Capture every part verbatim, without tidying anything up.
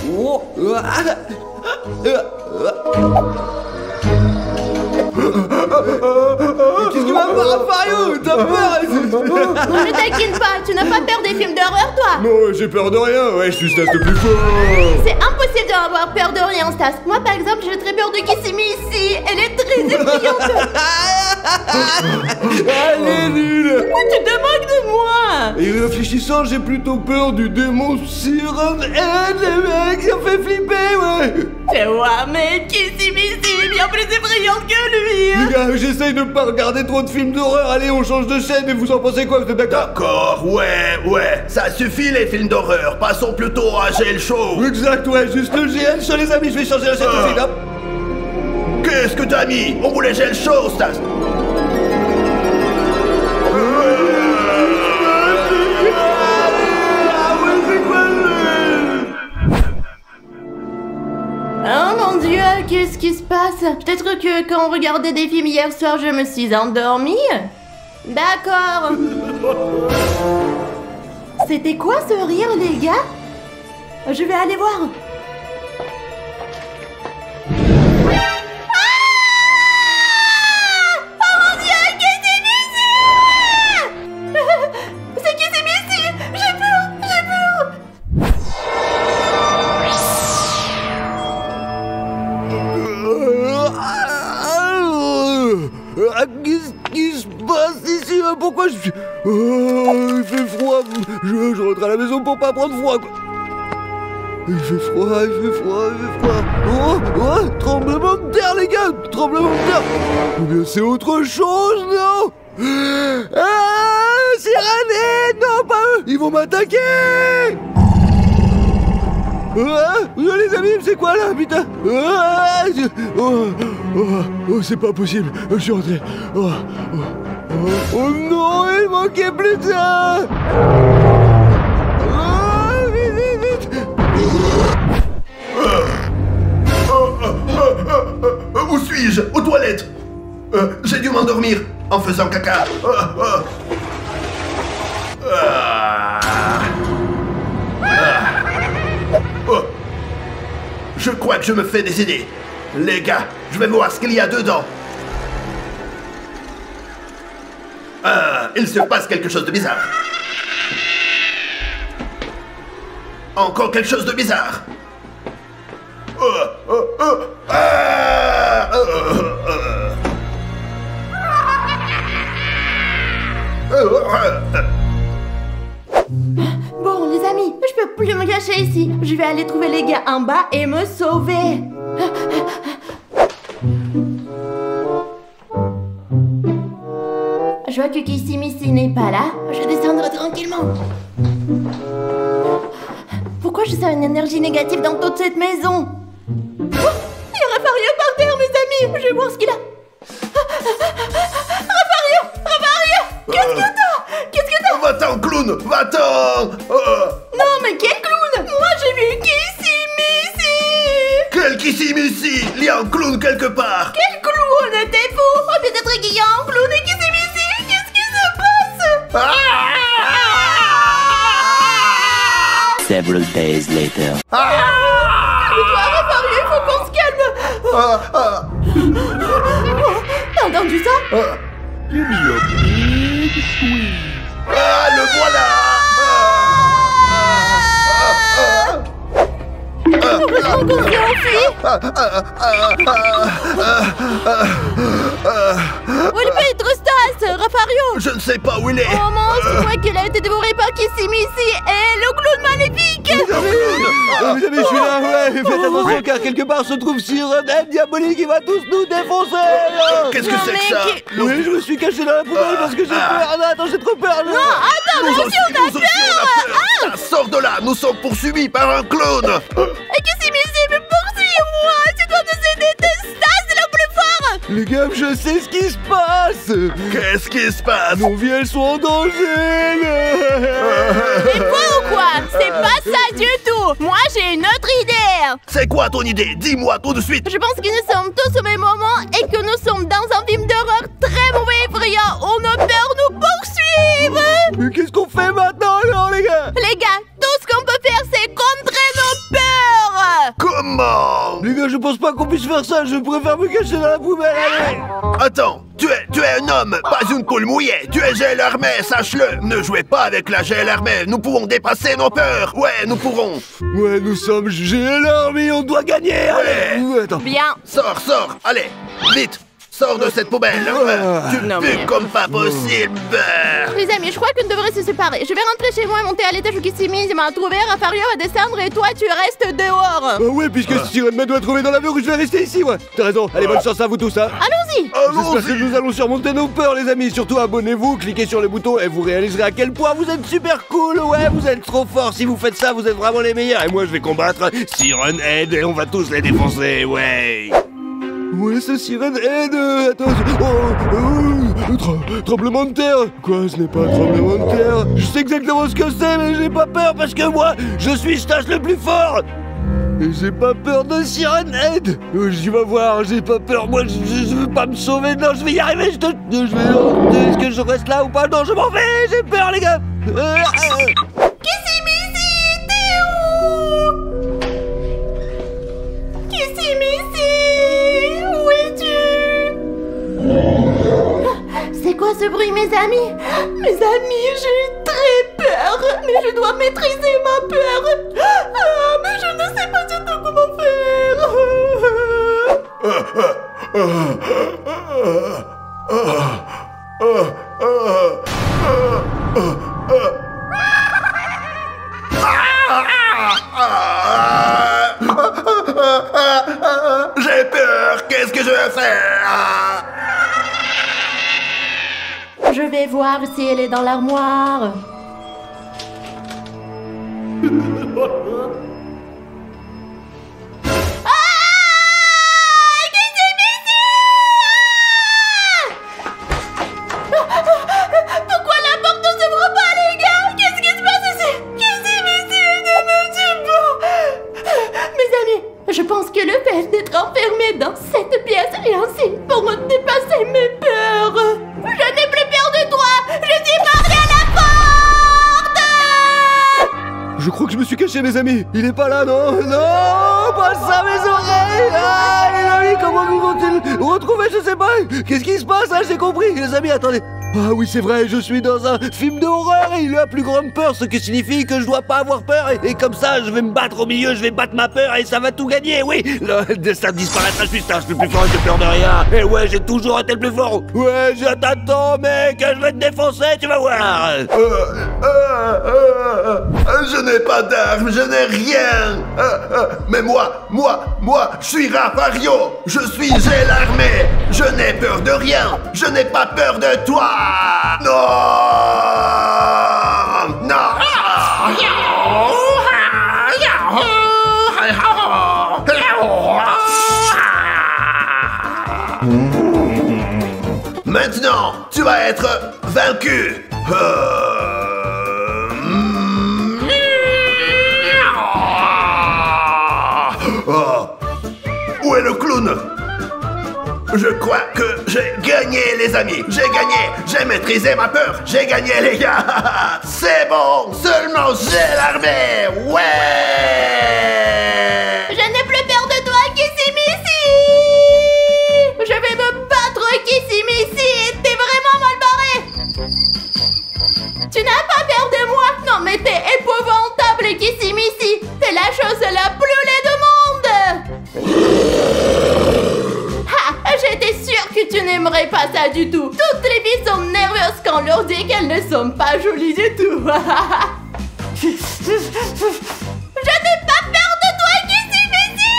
Oh. Qu'est-ce qui va me faire, Fario? T'as peur? Ne t'inquiète pas, tu n'as pas peur des films d'horreur, toi? Non, j'ai peur de rien, ouais, je suis Stas le plus fort. C'est impossible d'avoir peur de rien, Stas. Moi, par exemple, j'ai très peur de Kissimi ici. Elle est très effrayante. Elle est nulle. Pourquoi tu te moques de moi? Et réfléchissant, j'ai plutôt peur du démon Siren Head, le mec, ça fait flipper, ouais. Tu vois, mais Kissimi ici est bien plus effrayante que lui. Les gars, j'essaye de pas regarder trop de films d'horreur. Allez, on change de chaîne et vous en pensez quoi? Vous êtes d'accord? D'accord, ouais, ouais. Ça suffit les films d'horreur. Passons plutôt à G L Show. Exact, ouais, juste le G L Show, les amis. Je vais changer la chaîne Euh. tout de suite, hop. Qu'est-ce que t'as mis? On voulait G L Show, Stas. Oh mon Dieu, qu'est-ce qui se passe? Peut-être que quand on regardait des films hier soir, je me suis endormie? D'accord. C'était quoi ce rire, les gars? Je vais aller voir. Ah! Oh mon Dieu, Kissimi ici! C'est Kissimi ici! J'ai peur, j'ai peur! Qu'est-ce qui se passe ici? Pourquoi je suis... Oh, il fait froid. Je, je rentre à la maison pour pas prendre froid, quoi. Il fait froid, il fait froid, il fait froid. Oh, oh, tremblement de terre, les gars. Tremblement de terre. Ou bien c'est autre chose, non? Ah, Sirène, non, pas eux. Ils vont m'attaquer. Ah, les amis, c'est quoi là, putain? Ah, je- oh, oh, oh, c'est pas possible, je suis rentré. Oh, oh, oh, oh non, il manquait plus de ça. Oh, vite, vite, vite. Euh, où suis-je? Aux toilettes. Euh, J'ai dû m'endormir en faisant caca. Euh, euh. Ah. Ah. Oh. Je crois que je me fais des idées. Les gars, je vais voir ce qu'il y a dedans. Ah, il se passe quelque chose de bizarre. Encore quelque chose de bizarre. Oh, oh, oh. Ah, oh, oh, oh. Oh, oh, oh. Bon, les amis, je peux plus me cacher ici. Je vais aller trouver les gars en bas et me sauver. Je vois que Kissimi ici n'est pas là. Je vais descendre tranquillement. Pourquoi je sens une énergie négative dans toute cette maison? Oh, il y a Rafario par terre, mes amis. Je vais voir ce qu'il a. Rafario, Rafario, qu'est-ce que t'as? Qu'est-ce que t'as? Va-t'en, clown! Va-t'en! Oh. Non, mais quel clown? Moi, j'ai vu Kissimi ici. Quel Kissimi ici? Il y a un clown quelque part! Quel clown? T'es fou? Oh, peut-être qu'il y a un clown et Kissimi ici. Qu'est-ce qui se passe? Ah. Several days later. Ah. Calme-toi, Rafario, il faut qu'on se calme. Ah, ah. Oh, t'as entendu ça? Ah. Ah, le voilà! Heureusement qu'on s'est enfui. Où il peut être Stas, Rafario? Je ne sais pas où il est! Oh mince, je crois qu'il a été dévoré par Kissimi ici et le clown maléfique. Ah, vous avez, je suis là, ouais, faites attention car quelque part se trouve Sirène Head diabolique qui va tous nous défoncer. Qu'est-ce que Non, c'est que mais ça? qui- Oui, je me suis caché dans la poubelle parce que j'ai peur. Non, attends, j'ai trop peur. Non, attends, Nous nous aussi, aussi on a nous aussi, on a peur. peur! Ça sort de là! Nous sommes poursuivis par un clown! Et Kissimi ici, mais poursuis-moi. Tu dois nous aider, t'es Stas, c'est le plus fort. Les gars, je sais ce qui se passe. Qu'est-ce qui se passe? Nos vies, elles sont en danger. C'est faux ou quoi? C'est pas ça du tout. Moi, j'ai une autre idée. C'est quoi ton idée? Dis-moi tout de suite! Je pense que nous sommes tous au même moment et que nous sommes dans un film d'horreur très mauvais et effrayant. On a peur de nous poursuivre. Mais qu'est-ce qu'on fait maintenant alors, les gars? Les gars, tout ce qu'on peut faire, c'est contrer nos peurs. Comment? Les gars, je pense pas qu'on puisse faire ça, je préfère me cacher dans la poubelle, allez. Attends, tu es, tu es un homme, pas une poule mouillée. Tu es gel armé, sache-le. Ne jouez pas avec la gel armée. Nous pouvons dépasser nos peurs. Ouais, nous pourrons. Ouais, nous sommes G L Army, on doit gagner, allez. Ouais, attends. Bien. Sors, sors, allez, vite. Sors de cette poubelle. Ah. Tu Non, pues mais- comme pas possible. Les amis, je crois qu'on devrait se séparer. Je vais rentrer chez moi et monter à l'étage où Kissimi m'a trouvé. Rafario va descendre et toi, tu restes dehors. Ah ouais, puisque Sirène Man doit trouver dans la mur, je vais rester ici, ouais. T'as raison, allez, bonne chance à vous tous, hein. Allons-y. J'espère que nous allons surmonter nos peurs, les amis. Surtout, abonnez-vous, cliquez sur le bouton et vous réaliserez à quel point vous êtes super cool. Ouais, vous êtes trop forts. Si vous faites ça, vous êtes vraiment les meilleurs. Et moi, je vais combattre Siren Head et on va tous les défoncer, ouais. Ouais, c'est Siren Head. euh, Attends, c'est- oh, oh, tre- tremblement de terre. Quoi, ce n'est pas un tremblement de terre. Je sais exactement ce que c'est, mais j'ai pas peur parce que moi, je suis Stache le plus fort. Et j'ai pas peur de Siren Head. Euh, J'y vais voir, j'ai pas peur. Moi, je, je, je veux pas me sauver. Non, je vais y arriver. Je te, je vais. Est-ce que je reste là ou pas? Non, je m'en vais. J'ai peur, les gars. Euh, euh. Kissimisi, t'es où? Kissimisi, où es-tu? C'est quoi ce bruit, mes amis? Mes amis, j'ai très peur, mais je dois maîtriser ma peur. Ah, mais je ne sais pas du tout comment faire. J'ai peur. Qu'est-ce que je vais faire? Je vais voir si elle est dans l'armoire. Pourquoi la porte ne s'ouvre pas, les gars? Qu'est-ce qui se passe ici? Qu'est-ce qui ne me tue pas? Mes amis, je pense que le fait d'être enfermé dans cette pièce est un signe pour me dépasser mes peurs. Je n'ai plus peur de toi. Je suis mariée à la porte. Je crois que je me suis caché, mes amis. Il est pas là, non? Non, pas ça, mes oreilles. Ah, les amis, comment nous vont-ils retrouver? Je sais pas. Qu'est-ce qui se passe? Ah, j'ai compris. Les amis, attendez. Ah oui, c'est vrai, je suis dans un film d'horreur et il a plus grande peur, ce qui signifie que je dois pas avoir peur. Et, et comme ça, je vais me battre au milieu, je vais battre ma peur et ça va tout gagner, oui. Le destin disparaîtra, je suis Stache le plus fort et j'ai peur de rien. Et ouais, j'ai toujours été le plus fort. Ouais, je t'attends, mec, je vais te défoncer, tu vas voir. Euh, euh, euh, je n'ai pas d'armes, je n'ai rien. Euh, euh, mais moi, moi, moi, je suis Rafario. Je suis gel armé. Je n'ai peur de rien. Je n'ai pas peur de toi. Non, non. Maintenant, tu vas être vaincu. Euh... Oh. Où est le clown? Je crois que j'ai gagné, les amis. J'ai gagné. J'ai maîtrisé ma peur. J'ai gagné, les gars. C'est bon. Seulement j'ai l'armée. Ouais. Je n'ai plus peur de toi, Kissimisi. Je vais me battre, Kissimisi. T'es vraiment mal barré. Tu n'as pas peur de moi? Non, mais t'es épouvantable, Kissimisi. T'es la chose la plus laide du monde. Ha! J'étais sûre que tu n'aimerais pas ça du tout. Toutes les filles sont nerveuses quand on leur dit qu'elles ne sont pas jolies du tout. Je n'ai pas peur de toi, Kissimisi.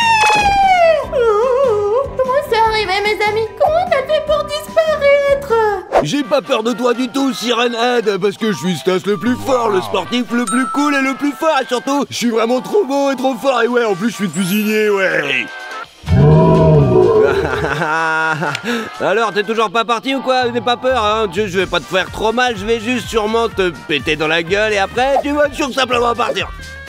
Comment ça arrivé, mes amis? Comment t'as fait pour disparaître? J'ai pas peur de toi du tout, Siren Head, parce que je suis Stache le plus fort, le sportif le plus cool et le plus fort, et surtout, je suis vraiment trop beau et trop fort, et ouais, en plus, je suis cuisinier, ouais. Alors, t'es toujours pas parti ou quoi? N'aie pas peur, hein, je, je vais pas te faire trop mal, je vais juste sûrement te péter dans la gueule, et après, tu vas tout simplement partir.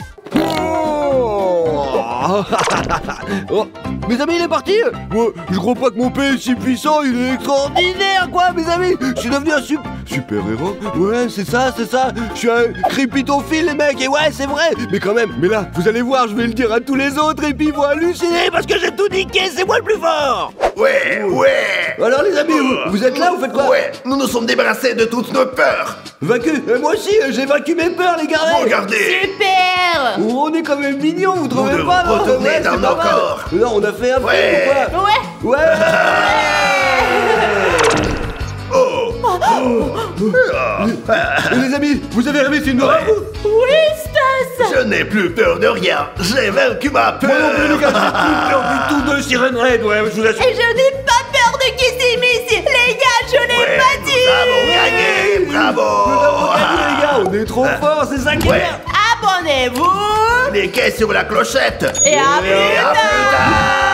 Oh, mes amis, il est parti. Ouais, je crois pas que mon P est si puissant, il est extraordinaire, quoi, mes amis. Je suis devenu un sup super-héros? Ouais, c'est ça, c'est ça. Je suis un crépitophile, les mecs, et ouais, c'est vrai. Mais quand même, mais là, vous allez voir, je vais le dire à tous les autres, et puis ils vont halluciner, parce que j'ai tout niqué, c'est moi le plus fort. Ouais, ouais. Alors les amis, vous, vous êtes là, vous faites quoi? Ouais, nous nous sommes débarrassés de toutes nos peurs. Vaincu. Euh, moi aussi, euh, j'ai vaincu mes peurs, les gars. Regardez. Super. On est quand même mignons, vous trouvez devons pas, non? retourner Ouais, dans c'est nos pas mal. corps. Non, on a fait un film Ouais. ou quoi? Ouais. Ouais. Oh. Et les amis, vous avez rêvé une horreur? Oui, Stas. Je n'ai plus peur de rien. J'ai vaincu ma peur. Moi non plus, les gars, j'ai plus peur du tout de Sirène Raid, ouais, je vous assure. Et je n'ai pas peur de Kissimissi. Les gars, je l'ai Ouais, pas dit. nous avons gagné. Bravo. Nous avons gagné, les gars, on est trop forts, c'est ça qui est Ouais. bien. Abonnez-vous. Cliquez sur la clochette. Et à Et à plus tard.